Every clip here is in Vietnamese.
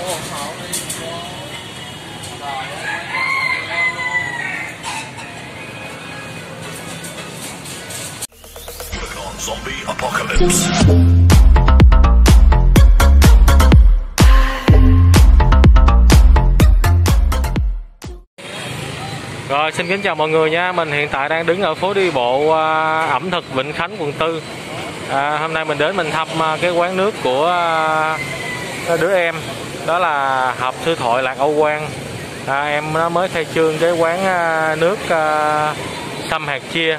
Zombie Apocalypse. Rồi, xin kính chào mọi người nha. Mình hiện tại đang đứng ở phố đi bộ ẩm thực Vĩnh Khánh, quận 4. Hôm nay mình đến mình thăm cái quán nước của đứa em. Đó là Hợp Thư Thoại Lạc Âu Quang. Em nó mới khai trương cái quán nước sâm hạt chia.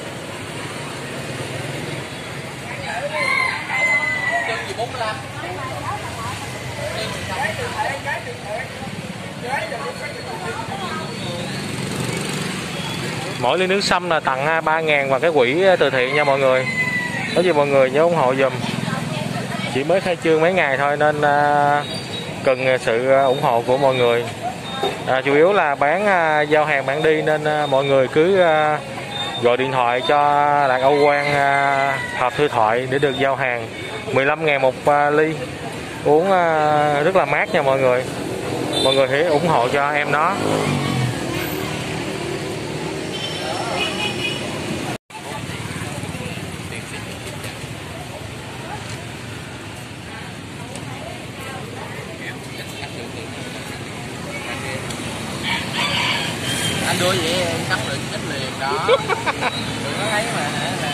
Mỗi ly nước sâm là tặng 3.000 vào cái quỹ từ thiện nha mọi người. Có gì mọi người nhớ ủng hộ dùm. Chỉ mới khai trương mấy ngày thôi nên cần sự ủng hộ của mọi người. Chủ yếu là bán giao hàng bán đi nên mọi người cứ gọi điện thoại cho Lạc Âu Quang Hợp Thư Thoại để được giao hàng. 15.000 một ly, uống rất là mát nha mọi người. Mọi người hãy ủng hộ cho em nó. Anh đưa vậy em cắt được ít liền đó. Đừng có thấy mà là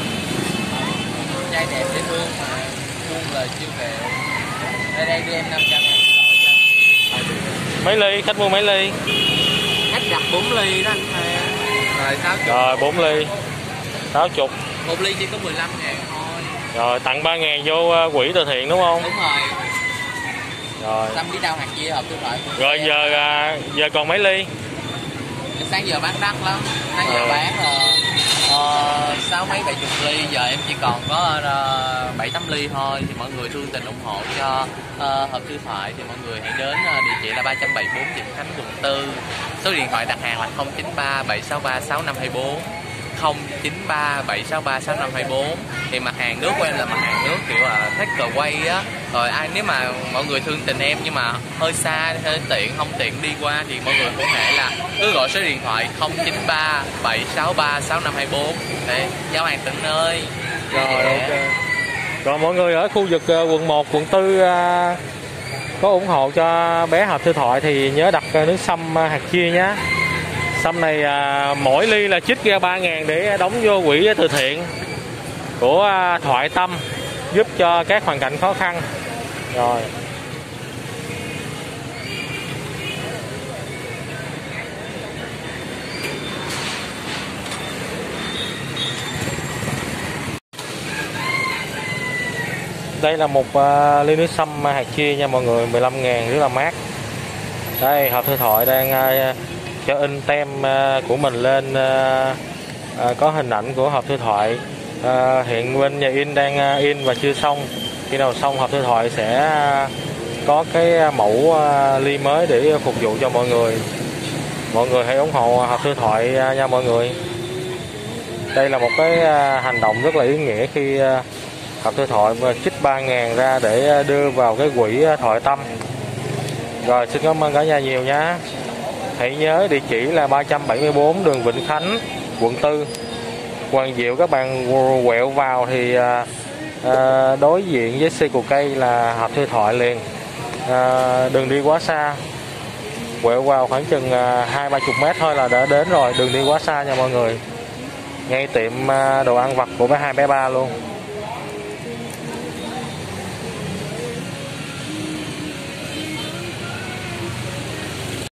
trai đẹp dễ thương mà buông lời chiêu kẹo. Đây đưa em 500 em. Mấy ly? Khách mua mấy ly? Khách đặt 4 ly đó anh thề. Rồi 60. Rồi 4 ly 60. Một ly chỉ có 15.000 thôi. Rồi tặng 3.000 vô quỹ từ thiện đúng không? Đúng rồi. Rồi. Tâm biết đâu hạt chia Hợp Thư Thoại. Rồi giờ còn mấy ly? Sáng giờ bán đắt lắm. Sáng giờ bán sáu mấy 70 ly, giờ em chỉ còn có 7-8 ly thôi. Thì mọi người thương tình ủng hộ cho Hợp Thư Thoại thì mọi người hãy đến địa chỉ là 374 Vĩnh Khánh, quận 4. Số điện thoại đặt hàng là 093 763 6524, 093 763 6524. Thì mặt hàng nước của em là mặt hàng nước kiểu là takeaway á. Rồi nếu mà mọi người thương tình em nhưng mà hơi xa, hơi không tiện đi qua thì mọi người có thể là cứ gọi số điện thoại 093 763 6524 để giao hàng tận nơi. Rồi ok. Còn mọi người ở khu vực quận 1, quận 4 có ủng hộ cho bé Hợp Thư Thoại thì nhớ đặt nước sâm hạt chia nhé. Sâm này mỗi ly là trích ra 3.000 để đóng vô quỹ từ thiện của Thoại Tâm, giúp cho các hoàn cảnh khó khăn. Rồi. Đây là một ly nước sâm hạt chia nha mọi người, 15.000, rất là mát. Đây, Hợp Thư Thoại đang cho in tem của mình lên, có hình ảnh của Hợp Thư Thoại. Hiện bên nhà in đang in và chưa xong. Khi nào xong Hợp Thư Thoại sẽ có cái mẫu ly mới để phục vụ cho mọi người. Mọi người hãy ủng hộ Hợp Thư Thoại nha mọi người. Đây là một cái hành động rất là ý nghĩa khi Hợp Thư Thoại trích 3.000 ra để đưa vào cái quỹ Thoại Tâm. Rồi, xin cảm ơn cả nhà nhiều nhé. Hãy nhớ địa chỉ là 374 đường Vĩnh Khánh, quận 4. Hoàng Diệu các bạn quẹo vào thì đối diện với xe cù cây là Hợp Thư Thoại liền. Đừng đi quá xa. Quẹo vào khoảng chừng 20-30 mét thôi là đã đến rồi, đừng đi quá xa nha mọi người. Ngay tiệm đồ ăn vặt của bé 2 bé 3 luôn.